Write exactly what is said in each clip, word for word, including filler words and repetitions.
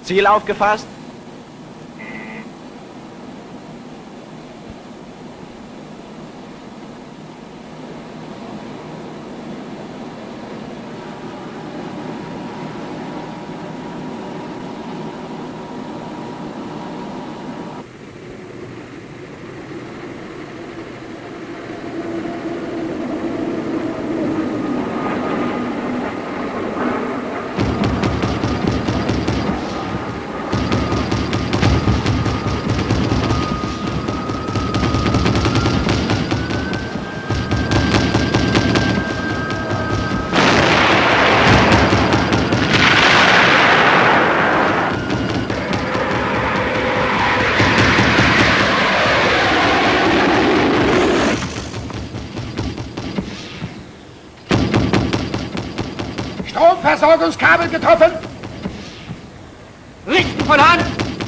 Ziel aufgefasst? Versorgungskabel getroffen. Richten von Hand.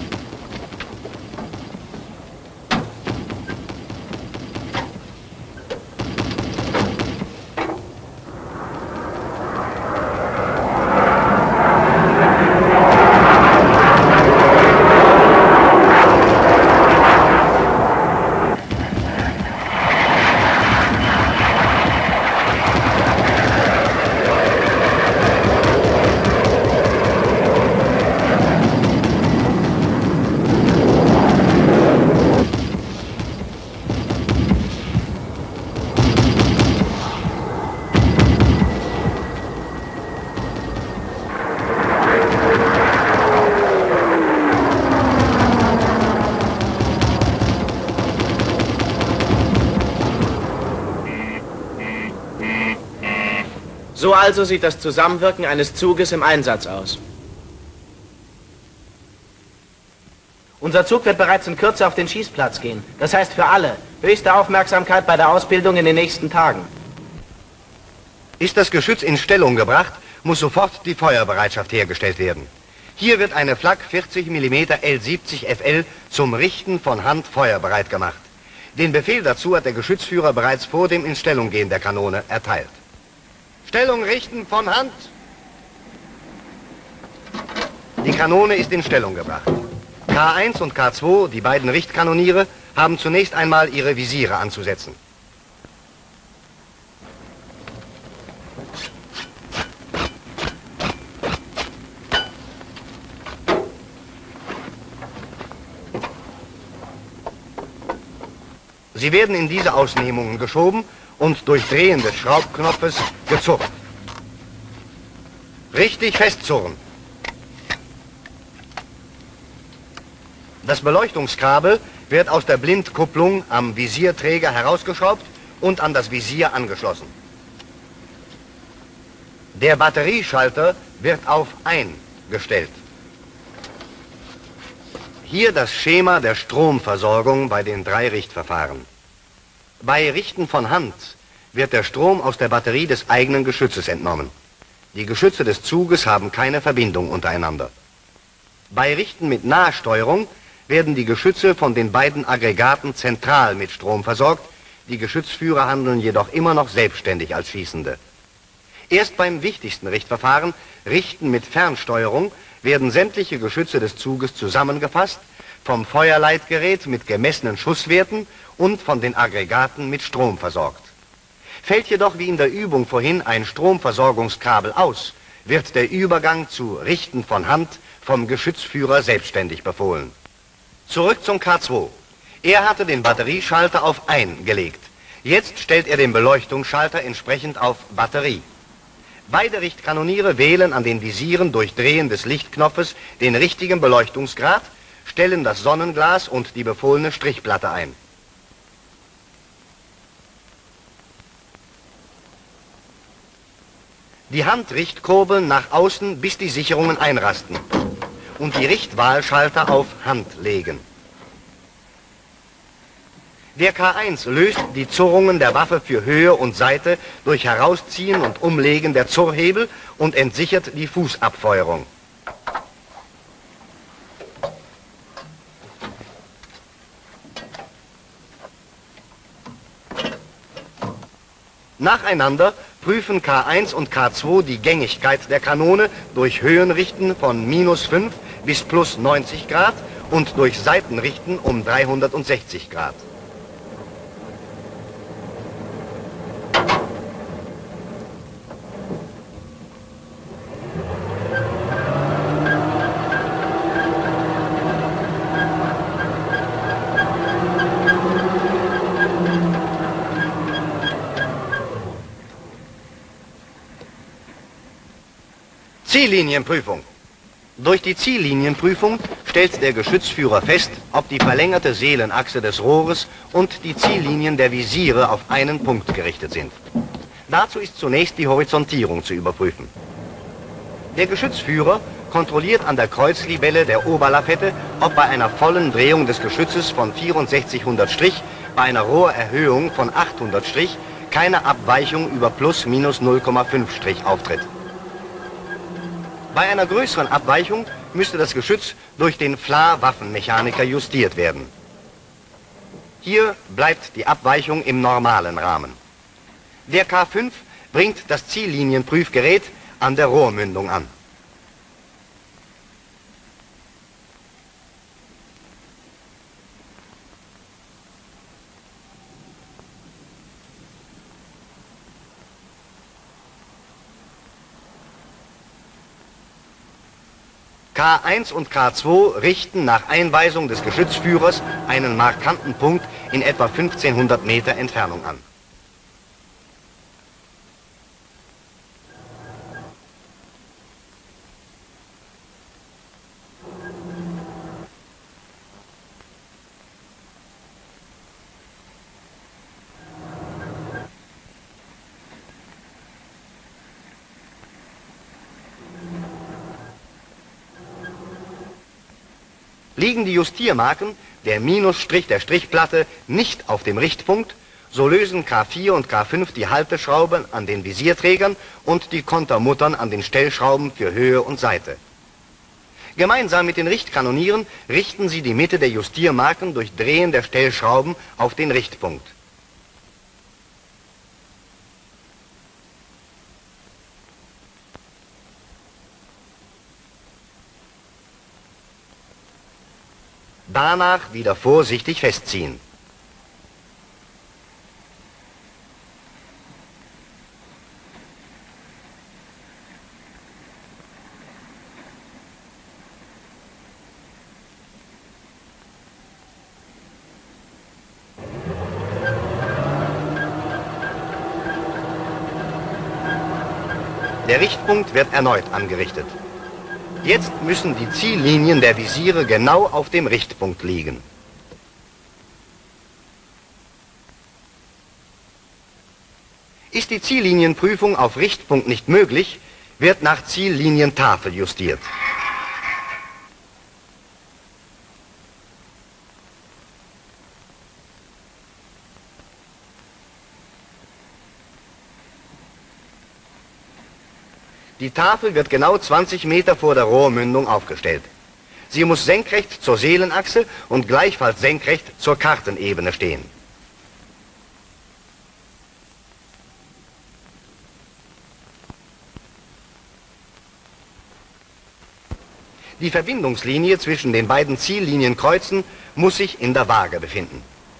So also sieht das Zusammenwirken eines Zuges im Einsatz aus. Unser Zug wird bereits in Kürze auf den Schießplatz gehen. Das heißt für alle höchste Aufmerksamkeit bei der Ausbildung in den nächsten Tagen. Ist das Geschütz in Stellung gebracht, muss sofort die Feuerbereitschaft hergestellt werden. Hier wird eine Flak vierzig Millimeter L siebzig F L zum Richten von Hand feuerbereit gemacht. Den Befehl dazu hat der Geschützführer bereits vor dem Instellunggehen der Kanone erteilt. Stellung richten von Hand. Die Kanone ist in Stellung gebracht. K eins und K zwei, die beiden Richtkanoniere, haben zunächst einmal ihre Visiere anzusetzen. Sie werden in diese Ausnehmungen geschoben und durch Drehen des Schraubknopfes gezurrt. Richtig festzurren. Das Beleuchtungskabel wird aus der Blindkupplung am Visierträger herausgeschraubt und an das Visier angeschlossen. Der Batterieschalter wird auf Ein gestellt. Hier das Schema der Stromversorgung bei den drei Richtverfahren. Bei Richten von Hand wird der Strom aus der Batterie des eigenen Geschützes entnommen. Die Geschütze des Zuges haben keine Verbindung untereinander. Bei Richten mit Nahsteuerung werden die Geschütze von den beiden Aggregaten zentral mit Strom versorgt. Die Geschützführer handeln jedoch immer noch selbstständig als Schießende. Erst beim wichtigsten Richtverfahren, Richten mit Fernsteuerung, werden sämtliche Geschütze des Zuges zusammengefasst, vom Feuerleitgerät mit gemessenen Schusswerten und von den Aggregaten mit Strom versorgt. Fällt jedoch wie in der Übung vorhin ein Stromversorgungskabel aus, wird der Übergang zu Richten von Hand vom Geschützführer selbstständig befohlen. Zurück zum K zwei. Er hatte den Batterieschalter auf Ein gelegt. Jetzt stellt er den Beleuchtungsschalter entsprechend auf Batterie. Beide Richtkanoniere wählen an den Visieren durch Drehen des Lichtknopfes den richtigen Beleuchtungsgrad, stellen das Sonnenglas und die befohlene Strichplatte ein. Die Handrichtkurbeln nach außen, bis die Sicherungen einrasten. Und die Richtwahlschalter auf Hand legen. Der K eins löst die Zurrungen der Waffe für Höhe und Seite durch Herausziehen und Umlegen der Zurrhebel und entsichert die Fußabfeuerung. Nacheinander prüfen K eins und K zwei die Gängigkeit der Kanone durch Höhenrichten von minus fünf bis plus neunzig Grad und durch Seitenrichten um dreihundertsechzig Grad. Ziellinienprüfung. Durch die Ziellinienprüfung stellt der Geschützführer fest, ob die verlängerte Seelenachse des Rohres und die Ziellinien der Visiere auf einen Punkt gerichtet sind. Dazu ist zunächst die Horizontierung zu überprüfen. Der Geschützführer kontrolliert an der Kreuzlibelle der Oberlafette, ob bei einer vollen Drehung des Geschützes von vierundsechzighundert Strich bei einer Rohrerhöhung von achthundert Strich keine Abweichung über plus minus null Komma fünf Strich auftritt. Bei einer größeren Abweichung müsste das Geschütz durch den Fla-Waffenmechaniker justiert werden. Hier bleibt die Abweichung im normalen Rahmen. Der K fünf bringt das Ziellinienprüfgerät an der Rohrmündung an. K eins und K zwei richten nach Einweisung des Geschützführers einen markanten Punkt in etwa fünfzehnhundert Meter Entfernung an. Liegen die Justiermarken, der Minusstrich der Strichplatte, nicht auf dem Richtpunkt, so lösen K vier und K fünf die Halteschrauben an den Visierträgern und die Kontermuttern an den Stellschrauben für Höhe und Seite. Gemeinsam mit den Richtkanonieren richten sie die Mitte der Justiermarken durch Drehen der Stellschrauben auf den Richtpunkt. Danach wieder vorsichtig festziehen. Der Richtpunkt wird erneut angerichtet. Jetzt müssen die Ziellinien der Visiere genau auf dem Richtpunkt liegen. Ist die Ziellinienprüfung auf Richtpunkt nicht möglich, wird nach Ziellinientafel justiert. Die Tafel wird genau zwanzig Meter vor der Rohrmündung aufgestellt. Sie muss senkrecht zur Seelenachse und gleichfalls senkrecht zur Kartenebene stehen. Die Verbindungslinie zwischen den beiden Ziellinienkreuzen muss sich in der Waage befinden.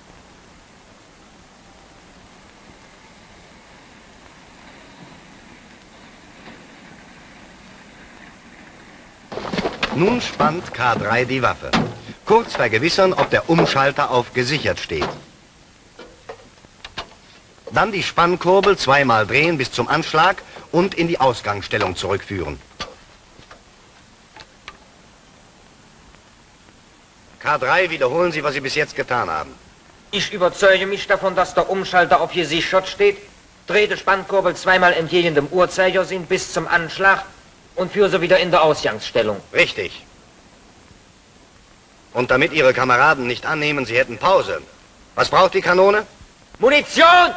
Nun spannt K drei die Waffe. Kurz vergewissern, ob der Umschalter auf gesichert steht. Dann die Spannkurbel zweimal drehen bis zum Anschlag und in die Ausgangsstellung zurückführen. K drei, wiederholen Sie, was Sie bis jetzt getan haben. Ich überzeuge mich davon, dass der Umschalter auf gesichert steht, drehe die Spannkurbel zweimal entgegen dem Uhrzeigersinn bis zum Anschlag und führe sie wieder in der Ausgangsstellung. Richtig. Und damit Ihre Kameraden nicht annehmen, Sie hätten Pause. Was braucht die Kanone? Munition!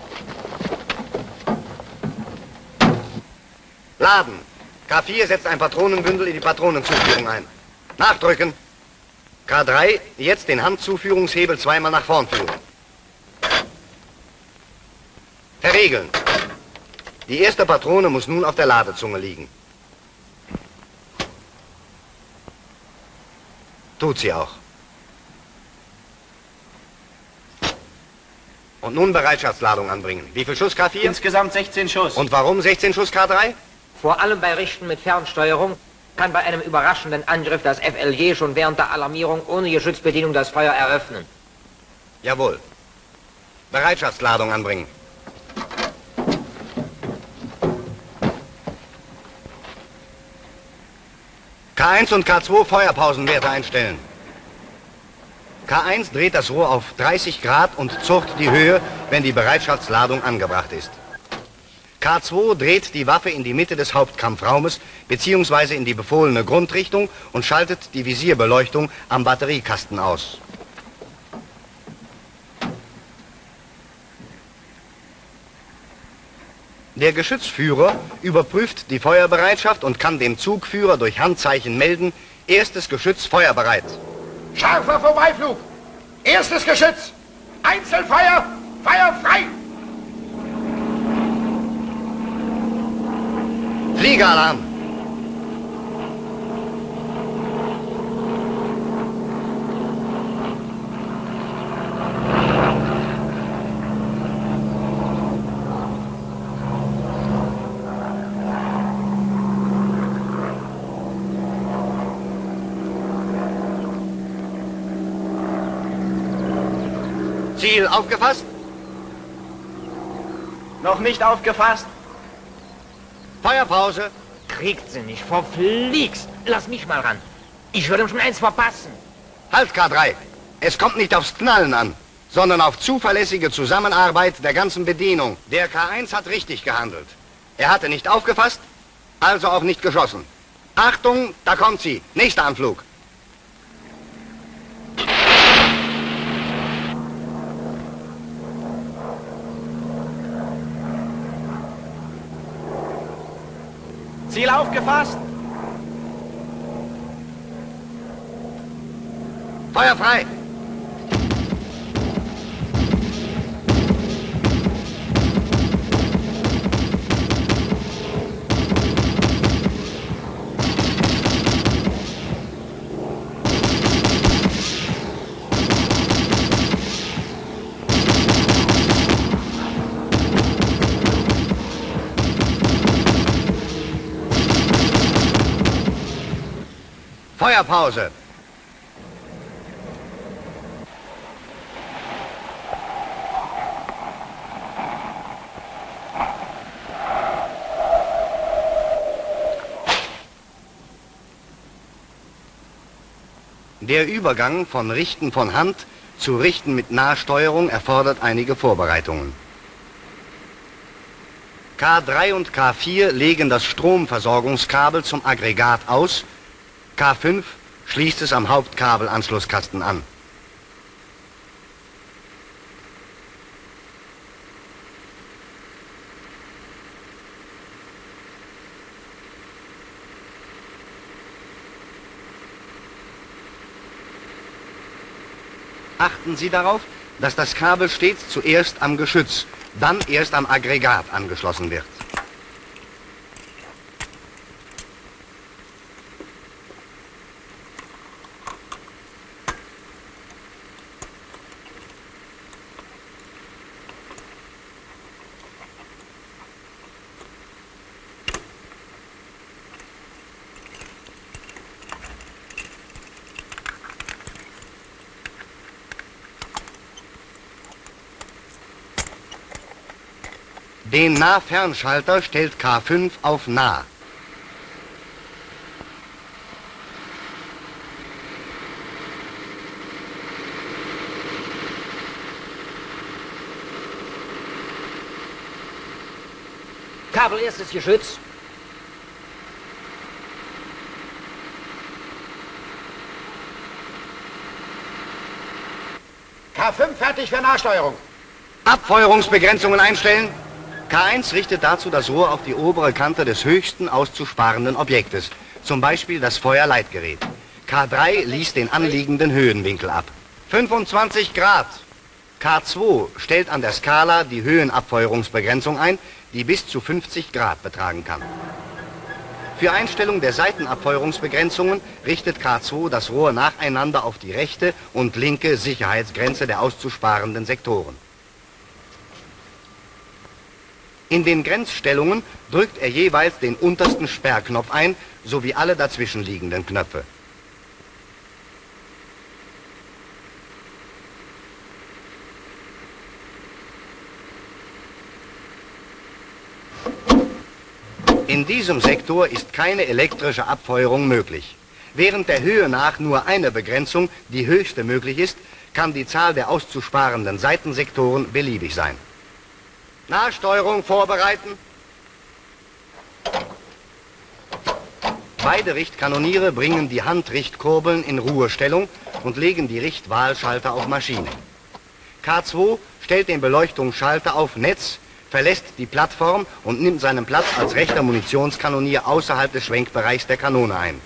Laden. K vier setzt ein Patronenbündel in die Patronenzuführung ein. Nachdrücken. K drei, jetzt den Handzuführungshebel zweimal nach vorn führen. Verriegeln. Die erste Patrone muss nun auf der Ladezunge liegen. Tut sie auch. Und nun Bereitschaftsladung anbringen. Wie viel Schuss K vier? Insgesamt sechzehn Schuss. Und warum sechzehn Schuss K drei? Vor allem bei Richten mit Fernsteuerung kann bei einem überraschenden Angriff das F L J schon während der Alarmierung ohne Geschützbedienung das Feuer eröffnen. Jawohl. Bereitschaftsladung anbringen. K eins und K zwei Feuerpausenwerte einstellen. K eins dreht das Rohr auf dreißig Grad und zurrt die Höhe, wenn die Bereitschaftsladung angebracht ist. K zwei dreht die Waffe in die Mitte des Hauptkampfraumes bzw. in die befohlene Grundrichtung und schaltet die Visierbeleuchtung am Batteriekasten aus. Der Geschützführer überprüft die Feuerbereitschaft und kann dem Zugführer durch Handzeichen melden: erstes Geschütz feuerbereit. Scharfer Vorbeiflug! Erstes Geschütz! Einzelfeuer! Feuer frei! Fliegeralarm! Ziel aufgefasst? Noch nicht aufgefasst? Feuerpause. Kriegt sie nicht, verfliegst. Lass mich mal ran. Ich würde ihm schon eins verpassen. Halt, K drei. Es kommt nicht aufs Knallen an, sondern auf zuverlässige Zusammenarbeit der ganzen Bedienung. Der K eins hat richtig gehandelt. Er hatte nicht aufgefasst, also auch nicht geschossen. Achtung, da kommt sie. Nächster Anflug. Ziel aufgefasst? Feuer frei! Feuerpause. Der Übergang von Richten von Hand zu Richten mit Nahsteuerung erfordert einige Vorbereitungen. K drei und K vier legen das Stromversorgungskabel zum Aggregat aus. K fünf schließt es am Hauptkabelanschlusskasten an. Achten Sie darauf, dass das Kabel stets zuerst am Geschütz, dann erst am Aggregat angeschlossen wird. Den Nah-Fernschalter stellt K fünf auf Nah. Kabel erstes Geschütz. K fünf fertig für Nahsteuerung. Abfeuerungsbegrenzungen einstellen. K eins richtet dazu das Rohr auf die obere Kante des höchsten auszusparenden Objektes, zum Beispiel das Feuerleitgerät. K drei liest den anliegenden Höhenwinkel ab. fünfundzwanzig Grad. K zwei stellt an der Skala die Höhenabfeuerungsbegrenzung ein, die bis zu fünfzig Grad betragen kann. Für Einstellung der Seitenabfeuerungsbegrenzungen richtet K zwei das Rohr nacheinander auf die rechte und linke Sicherheitsgrenze der auszusparenden Sektoren. In den Grenzstellungen drückt er jeweils den untersten Sperrknopf ein, sowie alle dazwischenliegenden Knöpfe. In diesem Sektor ist keine elektrische Abfeuerung möglich. Während der Höhe nach nur eine Begrenzung die höchste möglich ist, kann die Zahl der auszusparenden Seitensektoren beliebig sein. Nahsteuerung vorbereiten. Beide Richtkanoniere bringen die Handrichtkurbeln in Ruhestellung und legen die Richtwahlschalter auf Maschine. K zwei stellt den Beleuchtungsschalter auf Netz, verlässt die Plattform und nimmt seinen Platz als rechter Munitionskanonier außerhalb des Schwenkbereichs der Kanone ein.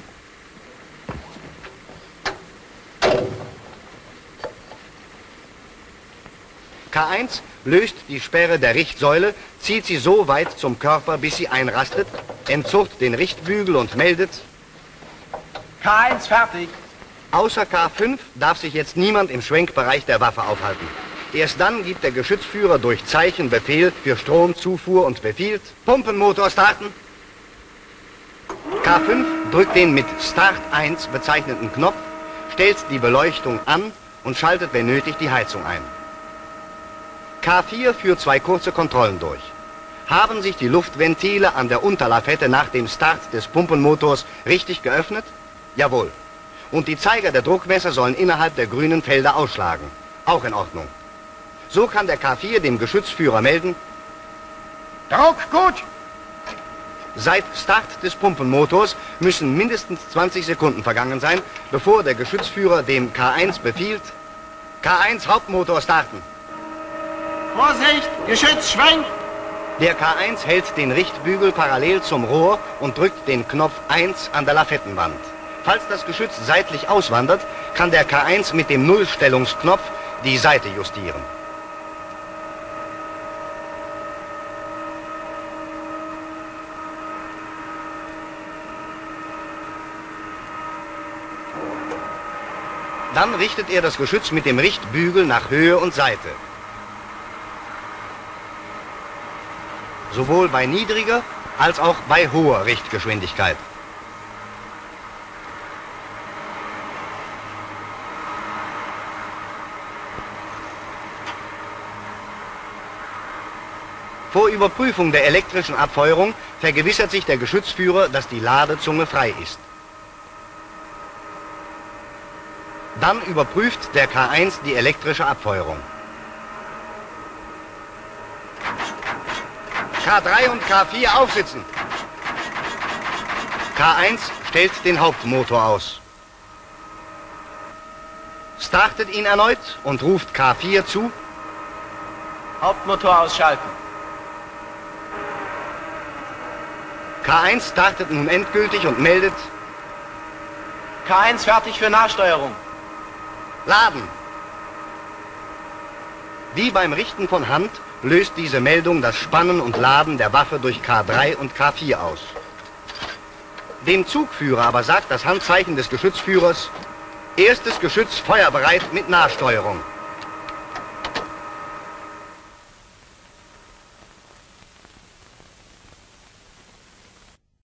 K eins löst die Sperre der Richtsäule, zieht sie so weit zum Körper, bis sie einrastet, entzurrt den Richtbügel und meldet: K eins fertig. Außer K fünf darf sich jetzt niemand im Schwenkbereich der Waffe aufhalten. Erst dann gibt der Geschützführer durch Zeichen Befehl für Stromzufuhr und befiehlt: Pumpenmotor starten. K fünf drückt den mit Start eins bezeichneten Knopf, stellt die Beleuchtung an und schaltet, wenn nötig, die Heizung ein. K vier führt zwei kurze Kontrollen durch. Haben sich die Luftventile an der Unterlafette nach dem Start des Pumpenmotors richtig geöffnet? Jawohl. Und die Zeiger der Druckmesser sollen innerhalb der grünen Felder ausschlagen. Auch in Ordnung. So kann der K vier dem Geschützführer melden: Druck gut. Seit Start des Pumpenmotors müssen mindestens zwanzig Sekunden vergangen sein, bevor der Geschützführer dem K eins befiehlt: K eins Hauptmotor starten. Vorsicht, Geschütz schwenkt. Der K eins hält den Richtbügel parallel zum Rohr und drückt den Knopf eins an der Lafettenwand. Falls das Geschütz seitlich auswandert, kann der K eins mit dem Nullstellungsknopf die Seite justieren. Dann richtet er das Geschütz mit dem Richtbügel nach Höhe und Seite. Sowohl bei niedriger als auch bei hoher Richtgeschwindigkeit. Vor Überprüfung der elektrischen Abfeuerung vergewissert sich der Geschützführer, dass die Ladezunge frei ist. Dann überprüft der K eins die elektrische Abfeuerung. K drei und K vier aufsitzen. K eins stellt den Hauptmotor aus. Startet ihn erneut und ruft K vier zu: Hauptmotor ausschalten. K eins startet nun endgültig und meldet: K eins fertig für Nahsteuerung. Laden. Wie beim Richten von Hand löst diese Meldung das Spannen und Laden der Waffe durch K drei und K vier aus. Dem Zugführer aber sagt das Handzeichen des Geschützführers: Erstes Geschütz feuerbereit mit Nahsteuerung.